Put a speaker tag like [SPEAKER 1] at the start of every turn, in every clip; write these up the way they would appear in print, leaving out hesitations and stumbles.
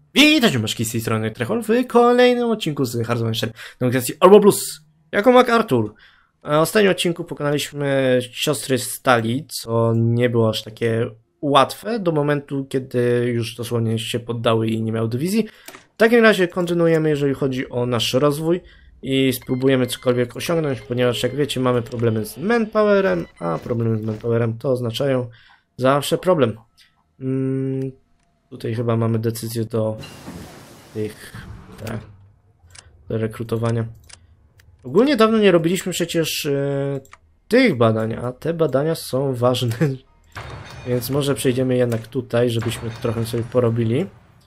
[SPEAKER 1] Witajcie myszki z tej strony Trechol w kolejnym odcinku z Hearts of Iron Demokracji Albo Plus jako MacArthur. W ostatnim odcinku pokonaliśmy siostry Stali, co nie było aż takie łatwe do momentu, kiedy już dosłownie się poddały i nie miały dywizji. W takim razie kontynuujemy, jeżeli chodzi o nasz rozwój i spróbujemy cokolwiek osiągnąć, ponieważ jak wiecie mamy problemy z manpowerem, a problemy z manpowerem to oznaczają zawsze problem. Tutaj chyba mamy decyzję do do rekrutowania. Ogólnie dawno nie robiliśmy przecież tych badań, a te badania są ważne. Więc może przejdziemy jednak tutaj, żebyśmy trochę sobie porobili.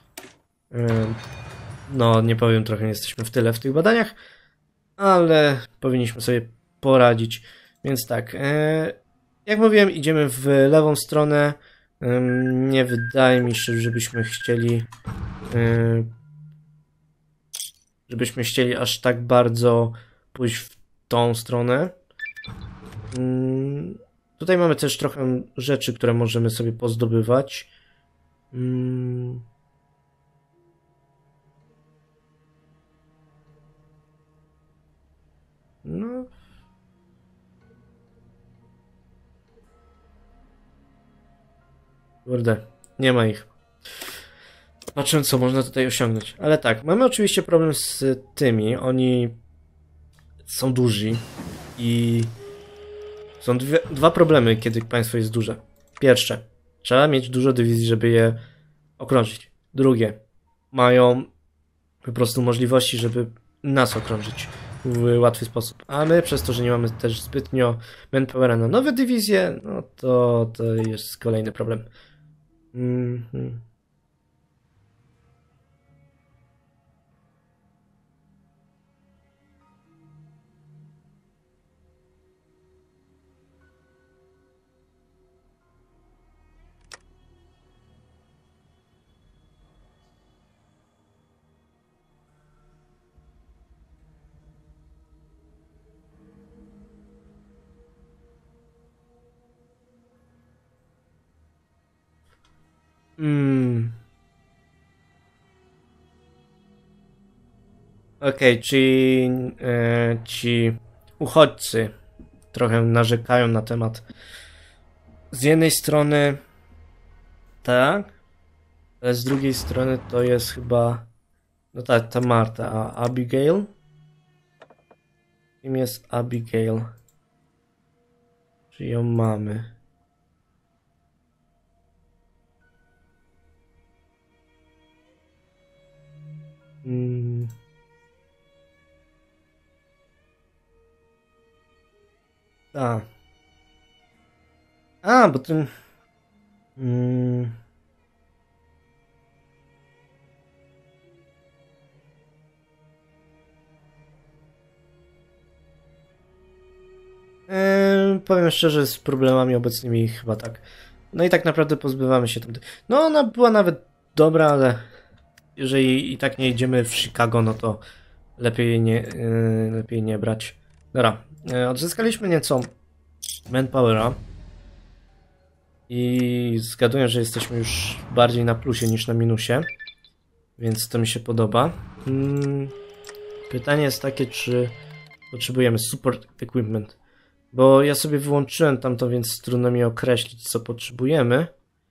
[SPEAKER 1] No, nie powiem, trochę jesteśmy w tyle w tych badaniach, ale powinniśmy sobie poradzić. Więc tak, jak mówiłem, idziemy w lewą stronę. Nie wydaje mi się, żebyśmy chcieli aż tak bardzo pójść w tą stronę. Tutaj mamy też trochę rzeczy, które możemy sobie pozdobywać. No. Kurde, nie ma ich. Patrzę, co można tutaj osiągnąć. Ale tak, mamy oczywiście problem z tymi. Oni są duzi i są dwa problemy, kiedy państwo jest duże. Pierwsze, trzeba mieć dużo dywizji, żeby je okrążyć. Drugie, mają po prostu możliwości, żeby nas okrążyć w łatwy sposób. A my, przez to, że nie mamy też zbytnio manpowera na nowe dywizje, no to jest kolejny problem. Okej, czyli ci uchodźcy trochę narzekają na temat. Z jednej strony tak, ale z drugiej strony to jest chyba no tak, ta Marta, a Abigail? Kim jest Abigail? Czy ją mamy? Bo tym... powiem szczerze, z problemami obecnymi chyba tak. No i tak naprawdę pozbywamy się tam. No ona była nawet dobra, ale jeżeli i tak nie idziemy w Chicago, no to lepiej nie brać. Dobra, odzyskaliśmy nieco manpowera i zgaduję, że jesteśmy już bardziej na plusie niż na minusie, więc to mi się podoba. Pytanie jest takie, czy potrzebujemy support equipment, bo ja sobie wyłączyłem tamto, więc trudno mi określić, co potrzebujemy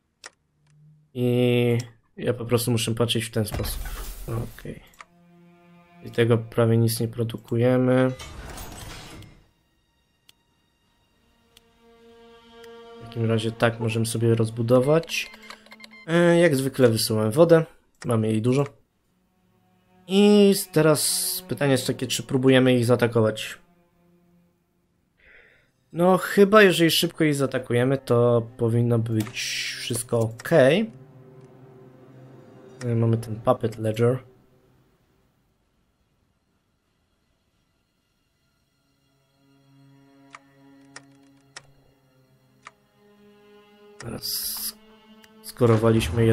[SPEAKER 1] i ja po prostu muszę patrzeć w ten sposób. Okej. I tego prawie nic nie produkujemy. W takim razie tak możemy sobie rozbudować. Jak zwykle wysyłamy wodę. Mamy jej dużo. I teraz pytanie jest takie, czy próbujemy ich zaatakować. No chyba jeżeli szybko ich zaatakujemy, to powinno być wszystko ok. Mamy ten Puppet Ledger. Teraz skorowaliśmy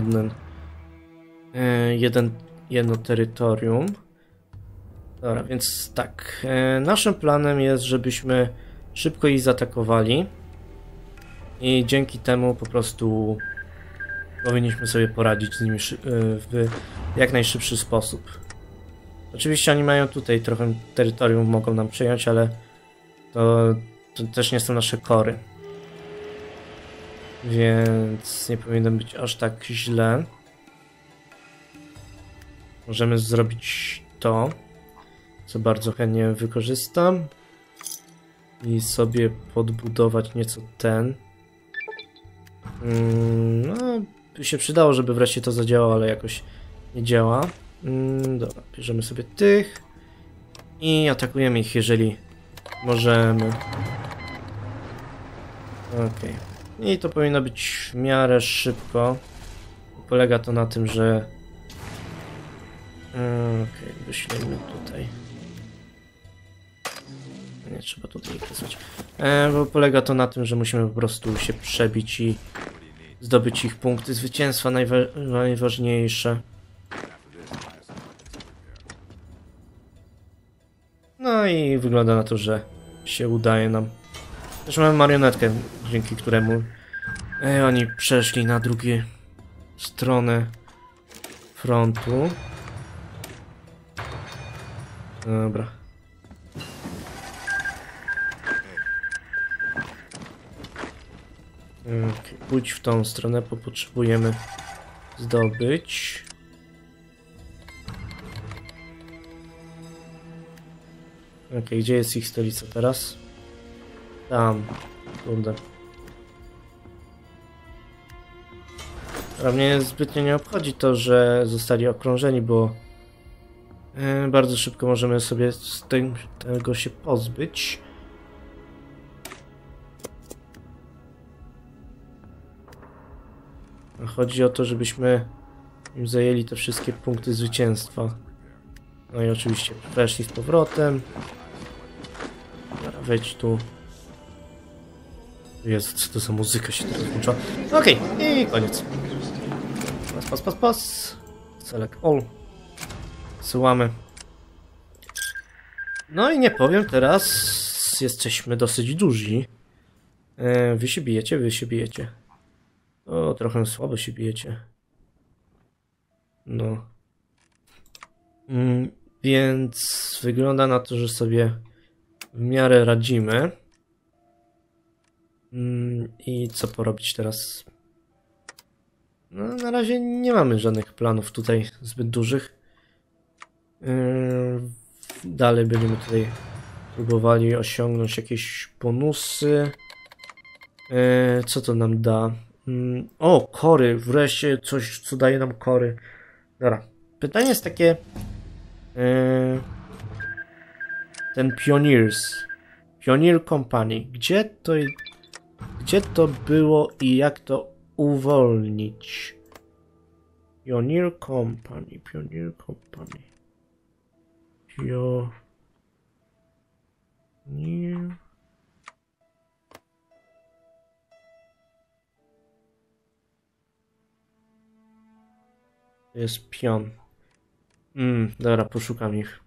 [SPEAKER 1] jedno terytorium. Dobra, więc tak. Naszym planem jest, żebyśmy szybko ich zaatakowali i dzięki temu po prostu powinniśmy sobie poradzić z nimi w jak najszybszy sposób. Oczywiście oni mają tutaj trochę terytorium, mogą nam przejąć, ale to też nie są nasze kory. Więc nie powinno być aż tak źle. Możemy zrobić to, co bardzo chętnie wykorzystam. I sobie podbudować nieco ten. No, by się przydało, żeby wreszcie to zadziałało, ale jakoś nie działa. Dobra, bierzemy sobie tych i atakujemy ich, jeżeli możemy. Okej. I to powinno być w miarę szybko. Polega to na tym, że... Okej, wyślemy tutaj. Nie trzeba tutaj ich wysłać. Bo polega to na tym, że musimy po prostu się przebić i zdobyć ich punkty zwycięstwa najważniejsze. No i wygląda na to, że się udaje nam. Też mamy marionetkę, dzięki któremu oni przeszli na drugą stronę frontu. Dobra. Pójdź w tą stronę, bo potrzebujemy zdobyć. Gdzie jest ich stolica teraz? Tam, kurde. A mnie zbytnio nie obchodzi to, że zostali okrążeni, bo bardzo szybko możemy sobie z tego się pozbyć. Chodzi o to, żebyśmy im zajęli te wszystkie punkty zwycięstwa. No i oczywiście weszli z powrotem. Dobra, wejdź tu. Jezu, co to za muzyka się teraz włącza. Okej, i koniec. Pas. Select all. Wysyłamy. No i nie powiem, teraz jesteśmy dosyć duzi. Wy się bijecie. O, trochę słabo się bijecie. No. Więc wygląda na to, że sobie w miarę radzimy. I co porobić teraz? No, na razie nie mamy żadnych planów tutaj zbyt dużych. Dalej będziemy tutaj próbowali osiągnąć jakieś bonusy. Co to nam da? O, kory, wreszcie coś, co daje nam kory. Dobra, pytanie jest takie... ten Pioneer Company, gdzie to było i jak to uwolnić? Pioneer Company. To jest pion. Dobra, poszukam ich.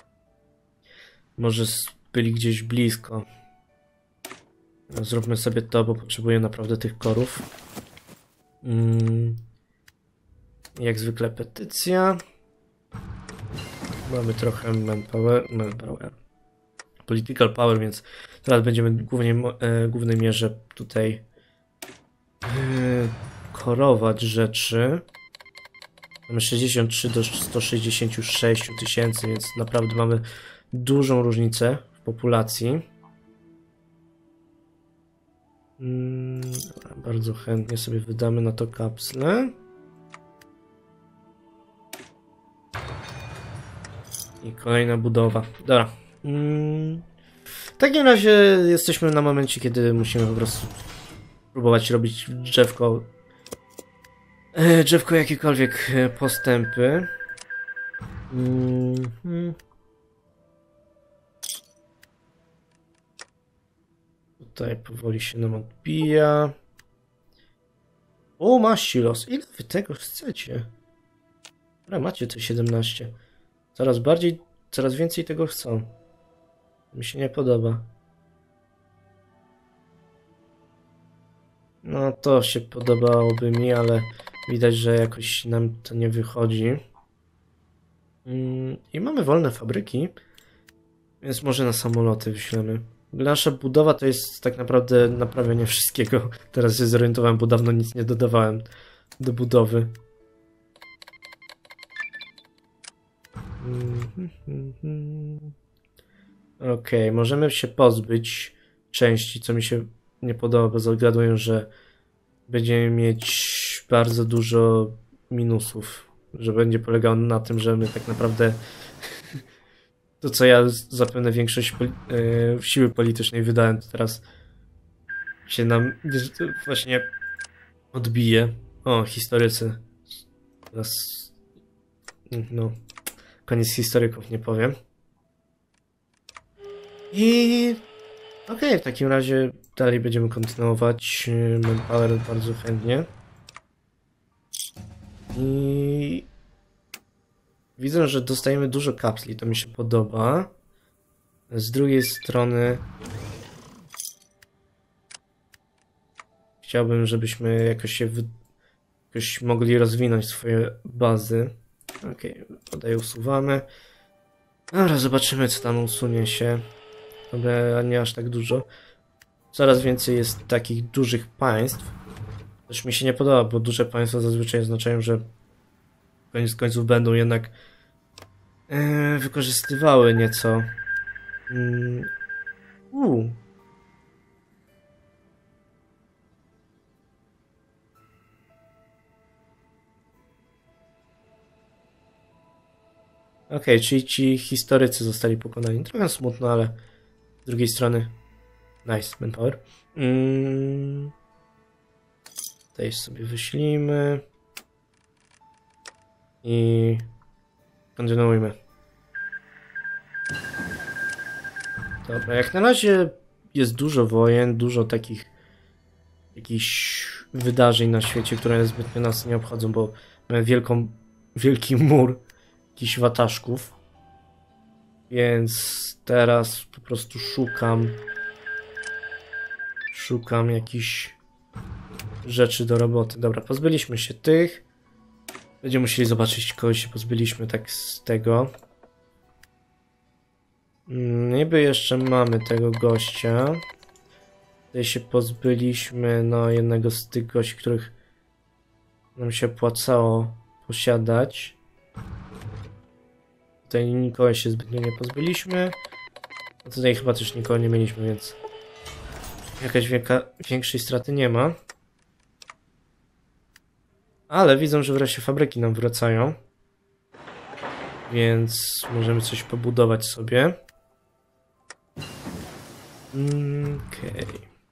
[SPEAKER 1] Może byli gdzieś blisko. Zróbmy sobie to, bo potrzebuję naprawdę tych korów. Jak zwykle petycja. Mamy trochę manpower. Political power, więc teraz będziemy w głównej mierze tutaj korować rzeczy. Mamy 63 do 166 tysięcy, więc naprawdę mamy dużą różnicę w populacji. Dobra, bardzo chętnie sobie wydamy na to kapsle. I kolejna budowa. Dobra. W takim razie jesteśmy na momencie, kiedy musimy po prostu próbować robić drzewko jakiekolwiek postępy. Tutaj powoli się nam odbija. O, masz silos. Ile wy tego chcecie? Dobra, macie te 17. Coraz więcej tego chcą. Mi się nie podoba. No to się podobałoby mi, ale Widać, że jakoś nam to nie wychodzi. I mamy wolne fabryki, więc może na samoloty wyślemy. Nasza budowa to jest tak naprawdę naprawianie wszystkiego. Teraz się zorientowałem, bo dawno nic nie dodawałem do budowy. Okej, możemy się pozbyć części, co mi się nie podoba, bo zagaduję, że będziemy mieć bardzo dużo minusów. Że będzie polegało na tym, że my tak naprawdę to, co ja zapewne większość siły politycznej wydałem, to teraz się nam właśnie odbije. O, historycy. Teraz no, koniec historyków, nie powiem. I okej, w takim razie dalej będziemy kontynuować Manpower bardzo chętnie. I widzę, że dostajemy dużo kapsli, to mi się podoba. Z drugiej strony chciałbym, żebyśmy jakoś mogli rozwinąć swoje bazy. Okej, tutaj usuwamy. Dobra, zobaczymy, co tam usunie się. Dobra, nie aż tak dużo. Coraz więcej jest takich dużych państw. Też mi się nie podoba, bo duże państwa zazwyczaj oznaczają, że koniec końców będą jednak wykorzystywały nieco. Okej, czyli ci historycy zostali pokonani. Trochę smutno, ale z drugiej strony nice, manpower. Tutaj sobie wyślijmy. I kontynuujmy. Dobra, jak na razie jest dużo wojen, dużo takich jakichś wydarzeń na świecie, które zbytnio nas nie obchodzą, bo mamy wielki mur jakichś wataszków. Więc teraz po prostu szukam jakichś rzeczy do roboty. Dobra, pozbyliśmy się tych. Będziemy musieli zobaczyć, kogo się pozbyliśmy tak z tego. Niby jeszcze mamy tego gościa. Tutaj się pozbyliśmy jednego z tych gości, których nam się opłacało posiadać. Tutaj nikogo się zbytnio nie pozbyliśmy. A tutaj chyba też nikogo nie mieliśmy, więc jakaś większej straty nie ma. Ale widzę, że wreszcie fabryki nam wracają. Więc możemy coś pobudować sobie. Okej.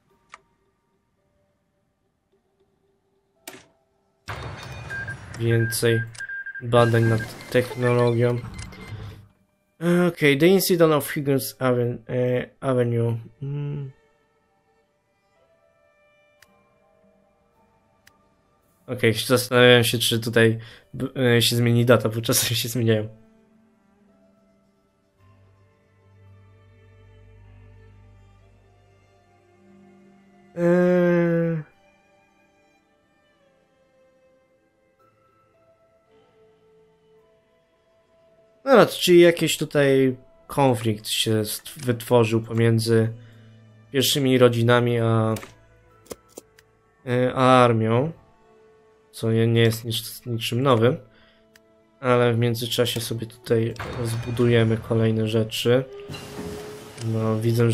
[SPEAKER 1] Więcej badań nad technologią. Okej, the incident of Higgins Avenue. Okej, zastanawiam się, czy tutaj się zmieni data, bo czasem się zmieniają. No, czyli jakiś tutaj konflikt się wytworzył pomiędzy pierwszymi rodzinami a armią, co nie jest niczym nowym, ale w międzyczasie sobie tutaj zbudujemy kolejne rzeczy. No, widzę,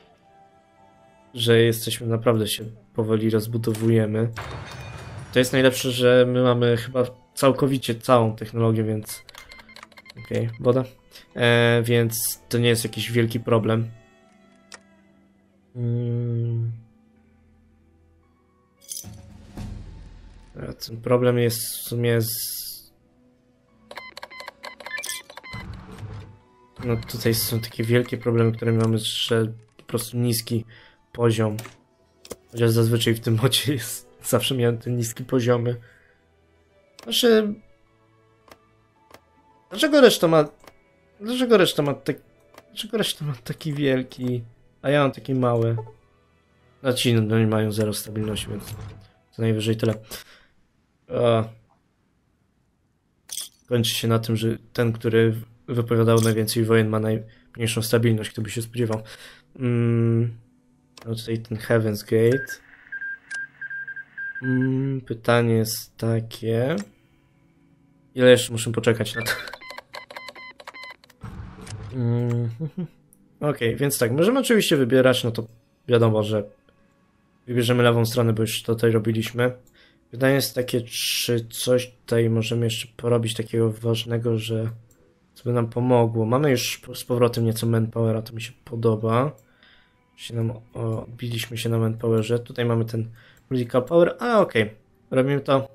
[SPEAKER 1] że jesteśmy, naprawdę się powoli rozbudowujemy. To jest najlepsze, że my mamy chyba całkowicie całą technologię, więc okej, woda. Więc to nie jest jakiś wielki problem. Ten problem jest w sumie no tutaj są takie wielkie problemy, które mamy, że po prostu niski poziom. Chociaż zazwyczaj w tym modzie zawsze miałem te niskie poziomy. Znaczy... Dlaczego reszta ma taki wielki, a ja mam taki mały? Znaczy, no nie mają zero stabilności, więc co najwyżej tyle. A, kończy się na tym, że ten, który wypowiadał najwięcej wojen, ma najmniejszą stabilność, kto by się spodziewał. No tutaj ten Heaven's Gate. Pytanie jest takie... Ile jeszcze muszę poczekać na to? Okej, więc tak, możemy oczywiście wybierać, no to wiadomo, że wybierzemy lewą stronę, bo już to tutaj robiliśmy. Pytanie jest takie, czy coś tutaj możemy jeszcze porobić takiego ważnego, że co by nam pomogło. Mamy już z powrotem nieco manpowera, to mi się podoba. Odbiliśmy się na manpowerze. Tutaj mamy ten political power, a okej. Robimy to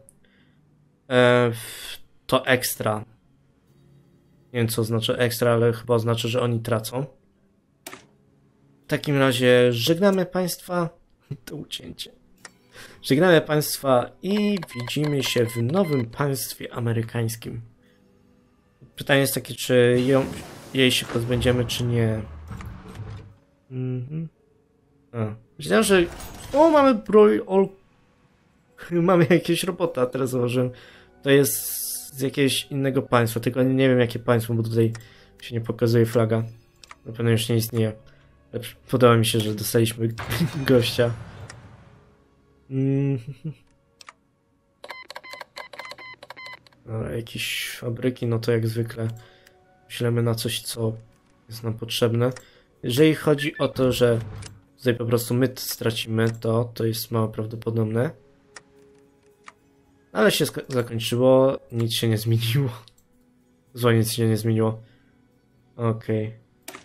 [SPEAKER 1] to ekstra. Nie wiem, co znaczy ekstra, ale chyba oznacza, że oni tracą. W takim razie żegnamy Państwa. To ucięcie. Żegnamy Państwa i widzimy się w nowym państwie amerykańskim. Pytanie jest takie, czy jej się pozbędziemy, czy nie. Myślałem, że... O, mamy broń... Mamy jakiegoś robota, teraz zauważyłem. To jest z jakiegoś innego państwa, tylko nie wiem jakie państwo, bo tutaj się nie pokazuje flaga. Na pewno już nie istnieje. Podoba mi się, że dostaliśmy gościa. Dobra, jakieś fabryki, no to jak zwykle myślimy na coś, co jest nam potrzebne. Jeżeli chodzi o to, że tutaj po prostu my stracimy, to jest mało prawdopodobne. Ale się zakończyło, nic się nie zmieniło. Zło, nic się nie zmieniło. Okej.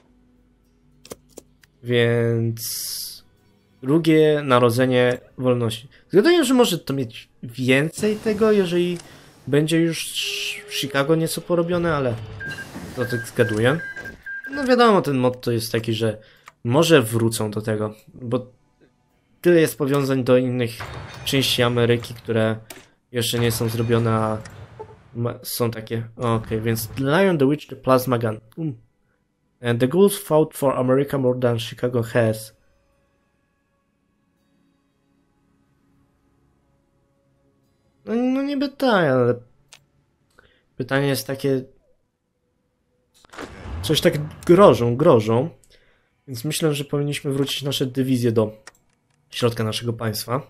[SPEAKER 1] Więc... Drugie narodzenie wolności. Zgaduję, że może to mieć więcej tego, jeżeli będzie już w Chicago nieco porobione, ale to tak zgaduję. No wiadomo, ten mod to jest taki, że może wrócą do tego, bo tyle jest powiązań do innych części Ameryki, które jeszcze nie są zrobione, a są takie. Okej, więc Lion, the Witch, the Plasma Gun. And the Ghouls fought for America more than Chicago has. No niby tak, ale pytanie jest takie... Coś tak grożą. Więc myślę, że powinniśmy wrócić nasze dywizje do środka naszego państwa.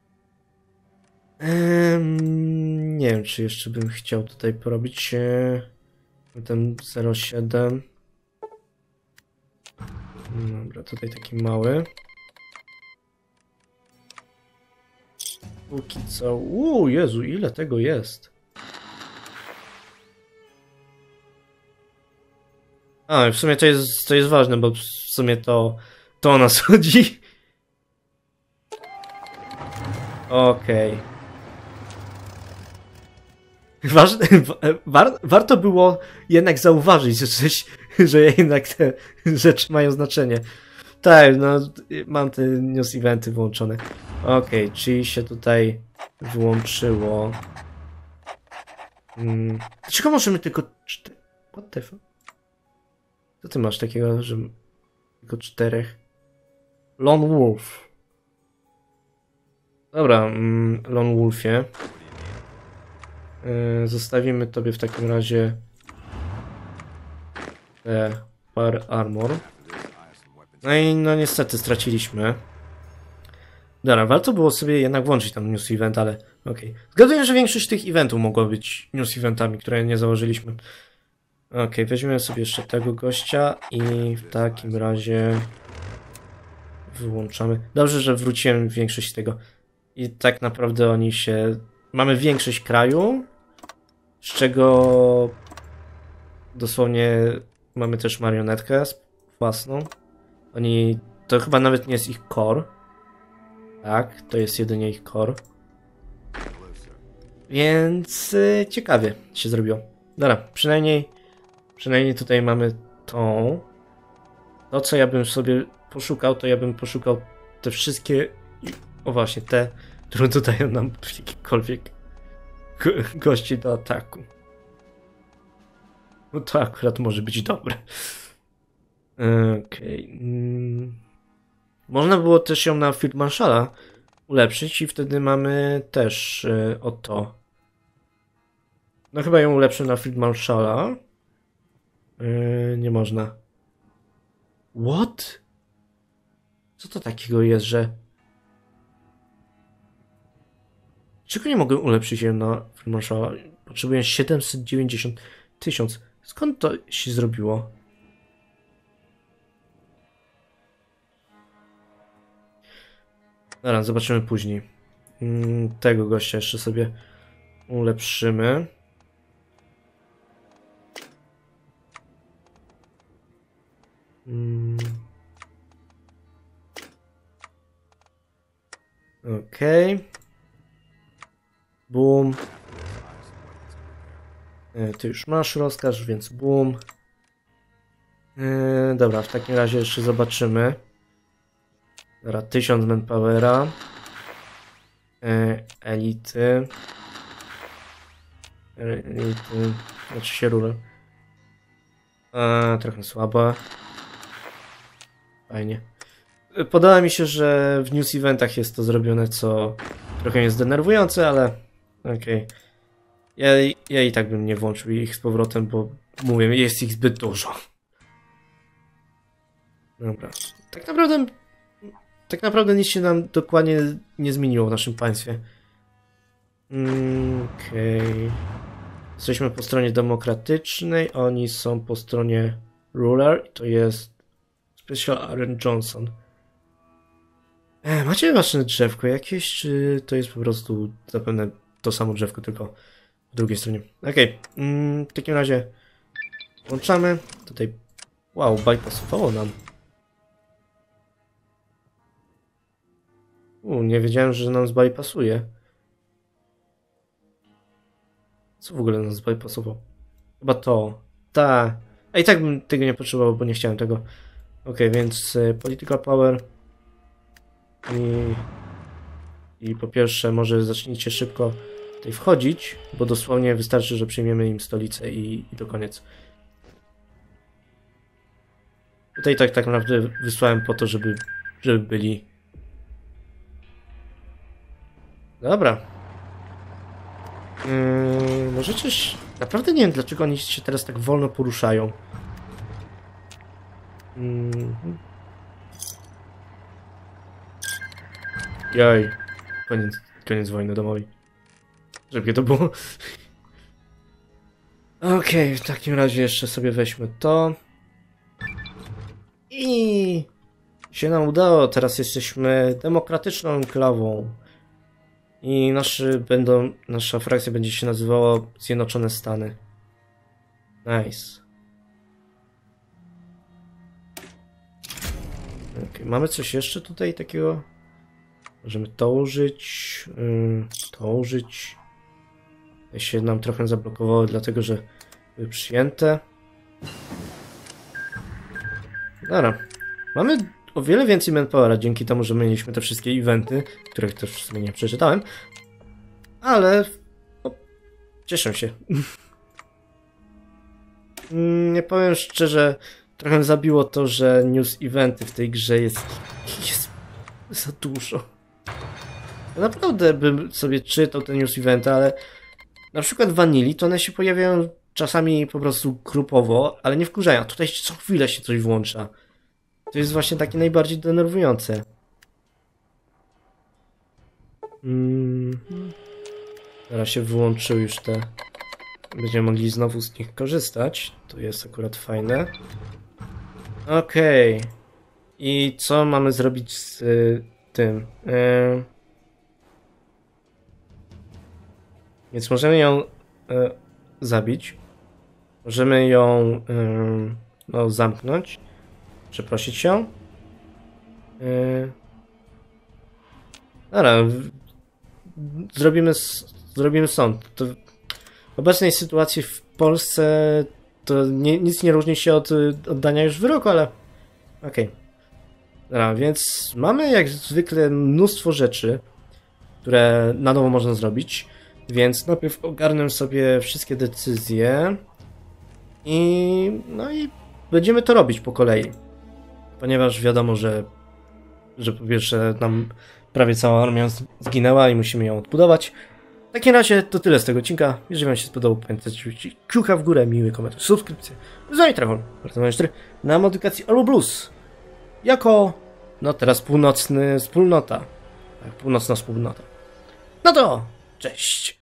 [SPEAKER 1] Nie wiem, czy jeszcze bym chciał tutaj porobić ten 07. Dobra, tutaj taki mały. Póki co... Jezu, ile tego jest? A, w sumie to jest ważne, bo w sumie to o nas chodzi. Okej. Warto było jednak zauważyć, że jednak te rzeczy mają znaczenie. Tak, no mam te news eventy włączone. Okej, czyli się tutaj wyłączyło. Dlaczego możemy tylko 4? What the fuck? Co ty masz takiego, że tylko 4? Lone Wolf. Dobra, Lone Wolfie. Zostawimy tobie w takim razie te par armor. No i no niestety straciliśmy. Dobra, warto było sobie jednak włączyć tam news event, ale okej. Zgaduję, że większość tych eventów mogła być news eventami, które nie założyliśmy. Okej, weźmiemy sobie jeszcze tego gościa i w takim razie wyłączamy. Dobrze, że wróciłem większość tego. I tak naprawdę oni się... Mamy większość kraju, z czego dosłownie mamy też marionetkę własną. Oni... To chyba nawet nie jest ich core. Tak, to jest jedynie ich core. Więc ciekawie się zrobiło. Dobra, przynajmniej tutaj mamy tą. To, co ja bym sobie poszukał, to ja bym poszukał te wszystkie... O właśnie, te, które dodają nam jakikolwiek gości do ataku. No to akurat może być dobre. Okej. Można było też ją na Field Marshalla ulepszyć i wtedy mamy też o to No chyba ją ulepszę na Field Marshalla. Nie można. What? Co to takiego jest, że... Czego nie mogę ulepszyć ją na Field Marshalla? Potrzebuję 790 000. Skąd to się zrobiło? Dobra, zobaczymy później. Tego gościa jeszcze sobie ulepszymy. Okej. Boom. Ty już masz rozkaz, więc boom. Dobra, w takim razie jeszcze zobaczymy. Dobra, 1000 manpowera. Elity. Elity. Znaczy się rurę. Trochę słaba. Fajnie. Podoba mi się, że w news eventach jest to zrobione, co trochę jest denerwujące, ale okej. Ja i tak bym nie włączył ich z powrotem, bo mówię, jest ich zbyt dużo. Dobra. Tak naprawdę nic się nam dokładnie nie zmieniło w naszym państwie. Okej. Jesteśmy po stronie demokratycznej, oni są po stronie ruler i to jest Special Aaron Johnson. Macie wasze drzewko jakieś, czy to jest po prostu zapewne to samo drzewko, tylko po drugiej stronie? Okej, w takim razie włączamy. Tutaj, wow, bypassowało nam. Nie wiedziałem, że nam zbypassuje. Co w ogóle nas zbypassował? Chyba to. A i tak bym tego nie potrzebował, bo nie chciałem tego. Okej, więc political power. I po pierwsze, może zacznijcie szybko tutaj wchodzić, bo dosłownie wystarczy, że przyjmiemy im stolicę i to koniec. Tutaj tak naprawdę wysłałem po to, żeby byli. Dobra. Może coś... Naprawdę nie wiem, dlaczego oni się teraz tak wolno poruszają. Jaj. Koniec wojny domowej. Żeby to było. Okej, w takim razie jeszcze sobie weźmy to. I się nam udało. Teraz jesteśmy demokratyczną enklawą. I nasza frakcja będzie się nazywała Zjednoczone Stany. Nice. Okay, mamy coś jeszcze tutaj takiego? Możemy to użyć. To użyć. To się nam trochę zablokowało, dlatego że były przyjęte. Dobra. Mamy o wiele więcej manpowera dzięki temu, że mieliśmy te wszystkie eventy, których też w sumie nie przeczytałem. Ale no, cieszę się. Nie powiem szczerze, trochę zabiło to, że news eventy w tej grze jest za dużo. Ja naprawdę bym sobie czytał te news eventy, ale na przykład w Vanilli to one się pojawiają czasami po prostu grupowo, ale nie wkurzają. Tutaj co chwilę się coś włącza. To jest właśnie takie najbardziej denerwujące. Teraz się wyłączyły już te... Będziemy mogli znowu z nich korzystać. To jest akurat fajne. Okej. I co mamy zrobić z tym? Więc możemy ją zabić. Możemy ją no, zamknąć. Przeprosić ją. Dobra. Zrobimy sąd. To w obecnej sytuacji w Polsce to nic nie różni się od oddania już wyroku, ale okej. Dobra, więc mamy jak zwykle mnóstwo rzeczy, które na nowo można zrobić, więc najpierw ogarnę sobie wszystkie decyzje no i będziemy to robić po kolei, ponieważ wiadomo, że po pierwsze nam prawie cała armia zginęła i musimy ją odbudować, W takim razie to tyle z tego odcinka. Jeżeli wam się spodobał, pamiętajcie oczywiście kciuka w górę, miły komentarz, subskrypcję. Z wami Trevor, na modyfikacji Olu Blues. Jako, no teraz północna wspólnota. No to, cześć!